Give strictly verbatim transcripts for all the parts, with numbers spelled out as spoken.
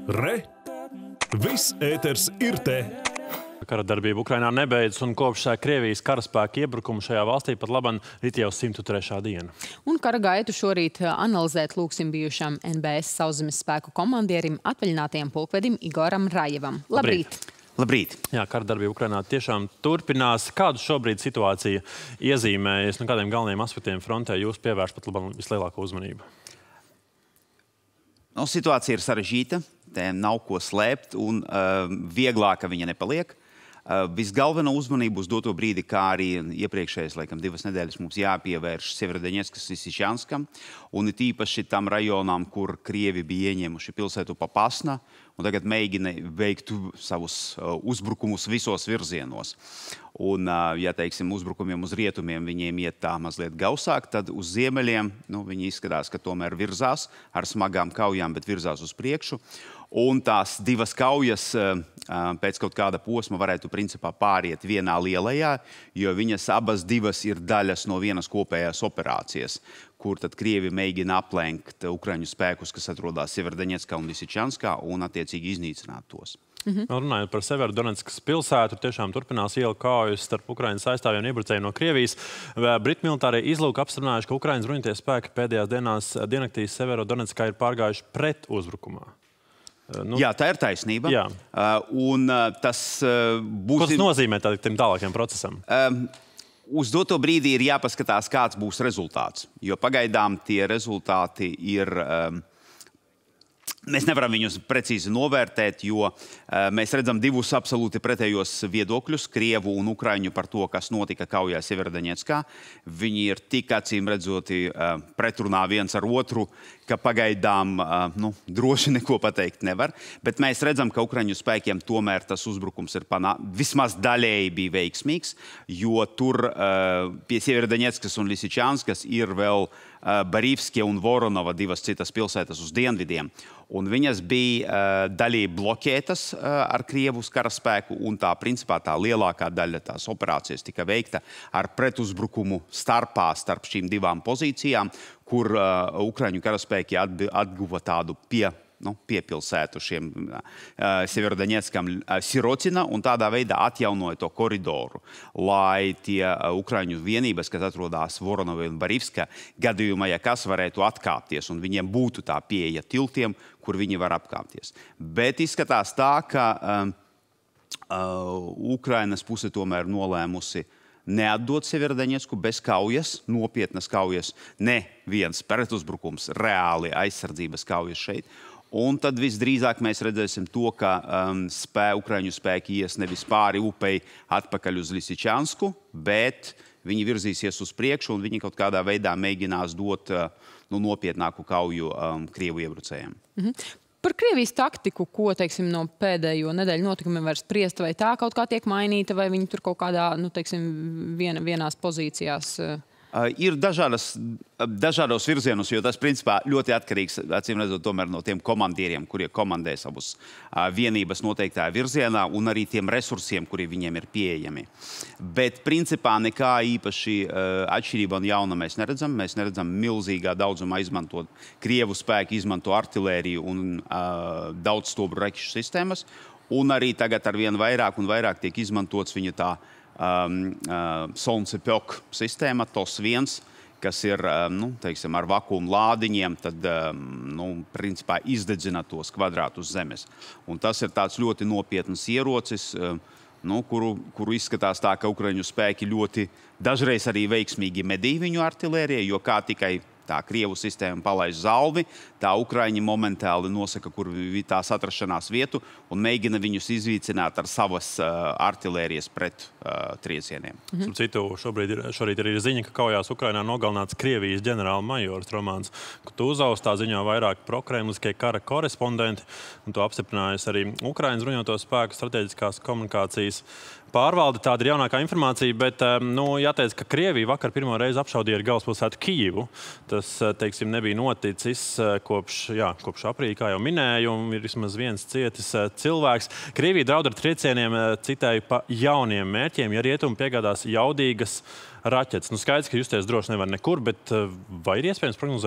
Re! Viss ēters ir te! Kara darbība Ukrainā nebeidzas, un kopš Krievijas karaspēka iebrukuma šajā valstī pat laban rit jau simtu trešā diena. Un kara gaitu šorīt analizēt lūksim bijušam N B S sauszemes spēku komandierim, atvaļinātajam pulkvedim Igoram Rajevam. Labrīt! Labrīt! Jā, kara darbība Ukrainā tiešām turpinās. Kādu šobrīd situācija iezīmējas, no kādiem galvenajiem aspektiem frontē jūs pievērš pat laban vislielāko uzmanību? No, situācija ir sarežģīta, te nav ko slēpt, un uh, vieglāka viņa nepaliek. Uh, visgalveno uzmanību uz doto brīdi, kā arī iepriekšējais, laikam, divas nedēļas mums jāpievērš Severodoņetskas Lisičanskam, un it īpaši tam rajonām, kur Krievi bija ieņēmuši pilsētu Popasna, un tagad mēģina veikt savus uh, uzbrukumus visos virzienos. Un, uh, ja, teiksim, uzbrukumiem uz rietumiem viņiem iet tā mazliet gausāk, tad uz ziemeļiem, nu, viņi izskatās, ka tomēr virzās ar smagām kaujām, bet virzās uz priekšu. Un tās divas kaujas pēc kaut kāda posma varētu principā pāriet vienā lielajā, jo viņas abas divas ir daļas no vienas kopējās operācijas, kur tad Krievi mēģina aplenkt ukraiņu spēkus, kas atrodas Severodoņetskā un Lisičanskā, un attiecīgi iznīcināt tos. Mhm. Runājot par Severodonetskas pilsētu, tiešām turpinās ielu kaujas starp Ukrainas aizstāvjiem un iebrucējiem no Krievijas. Britu militārie izlūki apstiprinājuši, ka Ukrainas bruņotie spēki pēdējās dienās diennaktīs Severodonetskā ir pārgājuši pret uzbrukumā. Nu, Jā, tā ir taisnība. Jā. Uh, un uh, tas uh, būs... Ko tas nozīmē tādiem tālākiem procesam? Um, uz doto brīdi ir jāpaskatās, kāds būs rezultāts. Jo pagaidām tie rezultāti ir... Um, Mēs nevaram viņus precīzi novērtēt, jo uh, mēs redzam divus absolūti pretējos viedokļus, Krievu un Ukraiņu par to, kas notika kaujā Severodoņetskā. Viņi ir tik acīm redzoti uh, pretrunā viens ar otru, ka pagaidām uh, nu, droši neko pateikt nevar. Bet mēs redzam, ka Ukraiņu spēkiem tomēr tas uzbrukums ir panā... vismaz daļēji bija veiksmīgs, jo tur uh, pie Severodoņetskas un Lisičanskas ir vēl uh, Barīvskie un Voronova divas citas pilsētas uz dienvidiem. Un viņas bija uh, daļēji bloķētas uh, ar Krievijas karaspēku, un tā, principā, tā lielākā daļa tās operācijas tika veikta ar pretuzbrukumu starpā starp šīm divām pozīcijām, kur uh, Ukraiņu karaspēki atguva tādu pie, nu, piepilsētu šiem uh, Severodoņetskam uh, Sirocina, un tādā veidā atjaunoja to koridoru, lai tie uh, Ukraiņu vienības, kas atrodas Voronovā un Barīvskā, gadījumā, ja kas varētu atkāpties, un viņiem būtu tā pieeja tiltiem, kur viņi var apkāpties. Bet izskatās tā, ka uh, uh, Ukrainas puse tomēr nolēmusi neatdot Severodoņetsku bez kaujas, nopietnas kaujas, ne viens pretuzbrukums, reāli aizsardzības kaujas šeit. Un tad visdrīzāk mēs redzēsim to, ka um, spē, Ukraiņu spēki ies nevis pāri upei atpakaļ uz Lisičansku, bet viņi virzīsies uz priekšu, un viņi kaut kādā veidā mēģinās dot uh, nu, nopietnāku kauju um, Krievu iebrucējiem. Mhm. Par Krievijas taktiku, ko, teiksim, no pēdējo nedēļu notikumiem var spriest, vai tā kaut kā tiek mainīta, vai viņi tur kaut kādā, nu, teiksim, vien, vienās pozīcijās... Uh, ir dažādas, dažādos virzienos, jo tas, principā, ļoti atkarīgs, acīm redzot, tomēr no tiem komandieriem, kurie komandē savus uh, vienības noteiktā virzienā, un arī tiem resursiem, kuri viņiem ir pieejami. Bet, principā, nekā īpaši uh, atšķirība un jauna mēs neredzam. Mēs neredzam milzīgā daudzumā izmantot Krievu spēku, izmanto artilēriju un uh, daudzstobru raķešu sistēmas, un arī tagad ar vien vairāk un vairāk tiek izmantots viņu tā Um, uh, Solncepjok sistēma, T O S viens, kas ir um, nu, teiksim, ar vakuum lādiņiem, tad um, nu, principā izdedzina tos kvadrātus zemes. Un tas ir tāds ļoti nopietns ierocis, um, nu, kuru, kuru izskatās tā, ka Ukraiņu spēki ļoti dažreiz arī veiksmīgi medī viņu artilēriju, jo kā tikai tā Krievu sistēma palaiž zalvi, tā Ukraiņi momentāli nosaka, kur tās atrašanās vietu, un mēģina viņus izvīcināt ar savas uh, artilērijas pret uh, triecieniem. Mhm. Citu, šobrīd ir, šorīt ir ziņa, ka kaujās Ukrainā nogalināts Krievijas ģenerāla majors Romāns Kutuzovs, tā ziņo vairāk prokremliskie kara korespondenti, un to apstiprinājusi arī Ukrainas bruņoto spēku strateģiskās komunikācijas pārvalde. Tāda ir jaunākā informācija, bet nu, jāteic, ka Krievija vakar pirmo reizi apšaudīja galvaspilsētu Kijivu. Tas, teiksim, nebija noticis kopš, jā, kopš aprīļa, kā jau minēju, un ir vismaz viens cietis cilvēks. Krievija draud ar triecieniem, citēju, pa jauniem mērķiem, ja rietumi piegādās jaudīgas raķetes. Nu, skaidrs, ka justies droši nevar nekur, bet vai ir iespējams prognozēt, nu,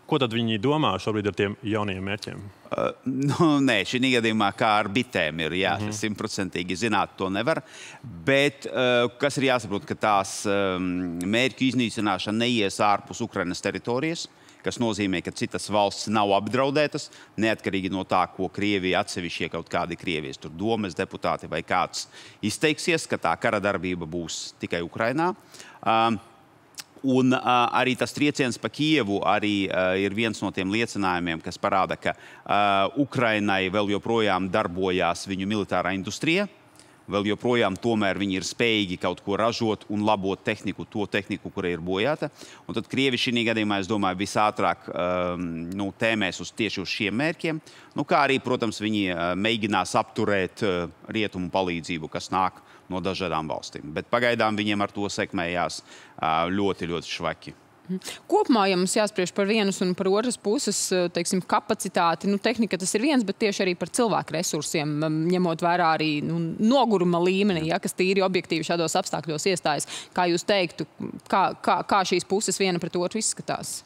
Ko tad viņi domā šobrīd ar tiem jauniem mērķiem? Uh, nu, nē, šī gadījumā kā ar bitēm ir, jā, mm -hmm. simtprocentīgi zināt to nevar. Bet, uh, kas ir jāsaprot, ka tās um, mērķu iznīcināšana neies ārpus Ukrainas teritorijas, kas nozīmē, ka citas valsts nav apdraudētas, neatkarīgi no tā, ko Krievija atsevišķie kaut kādi Krievijas tur domes deputāti vai kāds izteiksies, ka tā kara darbība būs tikai Ukrainā. Um, Un uh, arī tas trieciens pa Kijevu arī uh, ir viens no tiem liecinājumiem, kas parāda, ka uh, Ukrainai vēl joprojām darbojās viņu militārā industrija, vēl joprojām tomēr viņi ir spējīgi kaut ko ražot un labot tehniku, to tehniku, kura ir bojāta. Un tad Krievi šī gadījumā, es domāju, visātrāk um, nu, tēmēs uz tieši uz šiem mērķiem. Nu, kā arī, protams, viņi uh, mēģinās apturēt uh, rietumu palīdzību, kas nāk no dažādām valstīm. Bet pagaidām viņiem ar to sekmējās ļoti, ļoti švaki. Kopumā, ja mums jāspriež par vienas un par otras puses, teiksim, kapacitāti, nu, tehnika tas ir viens, bet tieši arī par cilvēku resursiem, ņemot vērā arī nu, noguruma līmeni, ja, kas tīri objektīvi šādos apstākļos iestājas. Kā jūs teiktu, kā, kā, kā šīs puses viena pret otru izskatās?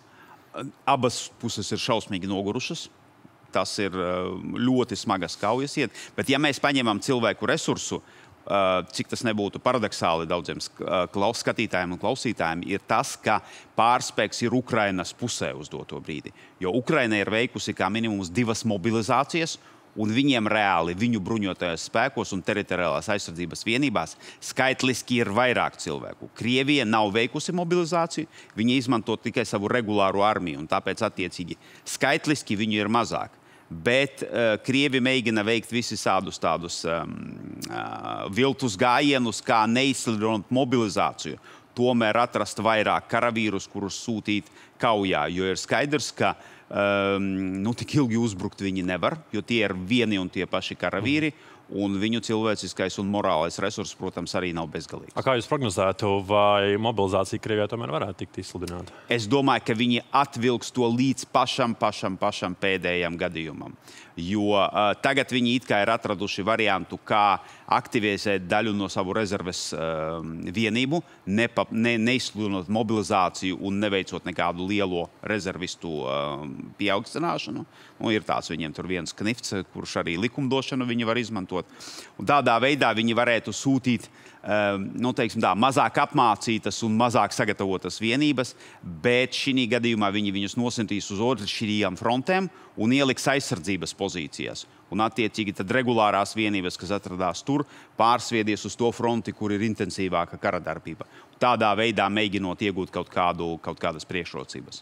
Abas puses ir šausmīgi nogurušas. Tas ir ļoti smagas kaujas iet. Bet ja mēs paņemam cilvēku resursu, cik tas nebūtu paradoxāli daudziem skatītājiem un klausītājiem, ir tas, ka pārspēks ir Ukrainas pusē uz doto brīdi. Jo Ukraina ir veikusi kā minimums divas mobilizācijas, un viņiem reāli viņu bruņotajos spēkos un teritoriālās aizsardzības vienībās skaitliski ir vairāk cilvēku. Krievija nav veikusi mobilizāciju, viņi izmanto tikai savu regulāro armiju, un tāpēc attiecīgi skaitliski viņu ir mazāk. Bet uh, Krievi mēģina veikt visādus tādus um, uh, viltus gājienus, kā neizsludinot mobilizāciju. Tomēr atrast vairāk karavīrus, kurus sūtīt kaujā, jo ir skaidrs, ka um, nu, tik ilgi uzbrukt viņi nevar, jo tie ir vieni un tie paši karavīri, un viņu cilvēciskais un morālais resurs, protams, arī nav bezgalīgs. A kā jūs prognozētu, vai mobilizācija Krievijā tomēr varētu tikt izsludināta? Es domāju, ka viņi atvilks to līdz pašam, pašam, pašam pēdējam gadījumam. Jo uh, tagad viņi it kā ir atraduši variantu, kā aktivizēt daļu no savu rezerves uh, vienību, nepa, ne, neizsludinot mobilizāciju un neveicot nekādu lielo rezervistu uh, pieaugstināšanu. Nu, ir tāds viņiem tur viens knifts, kurš arī likumdošanu viņi var izmantot. Un tādā veidā viņi varētu sūtīt nu, teiksim tā, mazāk apmācītas un mazāk sagatavotas vienības, bet šī gadījumā viņi viņus nosintīs uz otršķirīgām frontēm un ieliks aizsardzības pozīcijās. Un attiecīgi tad regulārās vienības, kas atradās tur, pārsviedies uz to fronti, kur ir intensīvāka kara darbība. Tādā veidā mēģinot iegūt kaut, kādu, kaut kādas priekšrocības.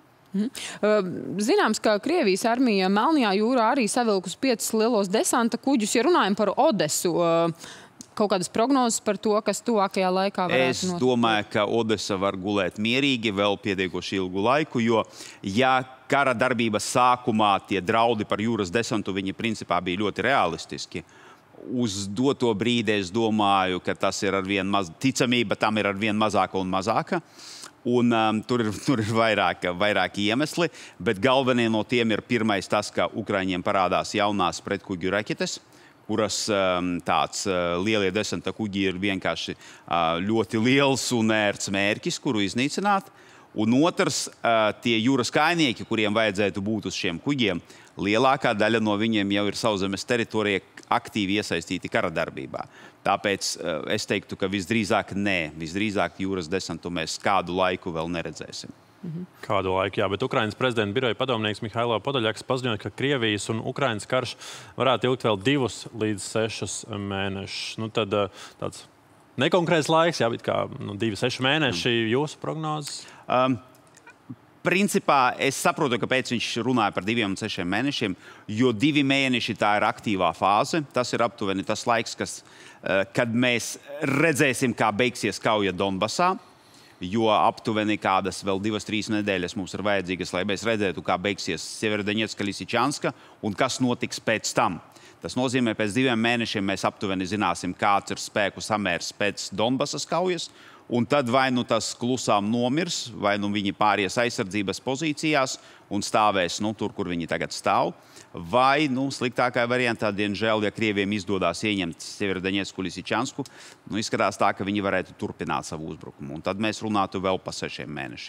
Zināms, ka Krievijas armija Melnajā jūrā arī savilkus piecus lielos desanta kuģus. Ja runājam par Odesu, kaut kādas prognozes par to, kas tuvākajā laikā varētu es notikt? Es domāju, ka Odesa var gulēt mierīgi vēl pietiekoši ilgu laiku, jo ja kara darbības sākumā tie draudi par jūras desantu, viņi principā bija ļoti realistiski. Uz doto brīdi es domāju, ka tas ir arvien maz, ticamība tam ir arvien mazāka un mazāka. Un um, tur ir, tur ir vairāk, vairāki iemesli, bet galvenie no tiem ir pirmais tas, ka Ukraiņiem parādās jaunās pretkuģu raķetes, kuras um, tāds uh, lielie desanta kuģi ir vienkārši uh, ļoti liels un ērts mērķis, kuru iznīcināt. Un otrs, uh, tie jūras kājnieki, kuriem vajadzētu būt uz šiem kuģiem, lielākā daļa no viņiem jau ir sauszemes teritorija aktīvi iesaistīti kara darbībā. Tāpēc uh, es teiktu, ka visdrīzāk nē, visdrīzāk jūras desantu mēs kādu laiku vēl neredzēsim. Kādu laiku, jā, bet Ukrainas prezidenta biroja padomnieks Mihailo Podoļaks paziņoja, ka Krievijas un Ukrainas karš varētu ilgt vēl divus līdz sešus mēnešus. Nu, tad tāds nekonkrēts laiks, jā, bet kā nu, divi, seši mēneši jūsu prognozes? Um, principā es saprotu, kāpēc viņš runāja par diviem un sešiem mēnešiem, jo divi mēneši tā ir aktīvā fāze. Tas ir aptuveni tas laiks, kas, kad mēs redzēsim, kā beigsies kauja Donbasā. Jo aptuveni kādas vēl divas, trīs nedēļas mums ir vajadzīgas, lai mēs redzētu, kā beigsies Severodonetska, Lisičanska un kas notiks pēc tam. Tas nozīmē, pēc diviem mēnešiem mēs aptuveni zināsim, kāds ir spēku samērs pēc Donbasas kaujas, un tad vai nu tas klusām nomirs, vai nu viņi pāries aizsardzības pozīcijās un stāvēs nu, tur, kur viņi tagad stāv, vai, nu, sliktākā variantā, diemžēl, ja Krieviem izdodās ieņemt Severodonetsku, Lisičansku, nu, izskatās tā, ka viņi varētu turpināt savu uzbrukumu. Un tad mēs runātu vēl pa sešiem mēnešiem.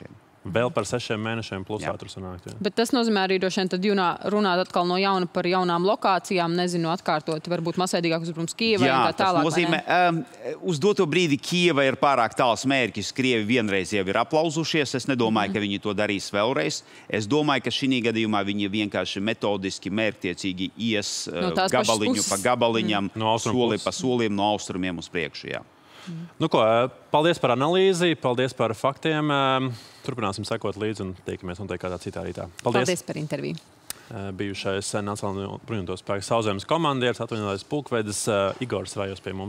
vēl par sešiem mēnešiem plusā tur sanākt. Jā. Bet tas nozīmē arī droši vien tad junā, runāt atkal no jauna par jaunām lokācijām, nezinu, atkārtot, varbūt masveidīgāk uzbrukums Kijevai Jā, un tā tālāk. Tas nozīmē, um, uz doto brīdi Kijeva ir pārāk tāls mērķis. Krievi vienreiz jau ir aplauzušies. Es nedomāju, mm. ka viņi to darīs vēlreiz. Es domāju, ka šī gadījumā viņi vienkārši metodiski, mērķtiecīgi ies no gabaliņu pa gabaliņam, mm. no soli pa solim, no austrumiem uz priekšu. Jā. Nu ko, paldies par analīzi, paldies par faktiem. Turpināsim sekot līdzi un tiekamies noteikti kādā citā rītā. Paldies, paldies par interviju. Bijušais Nacionālajā bruņoto spēku Sauszemes komandieris, atvainotais pulkvedis Igors Rajos pie mums.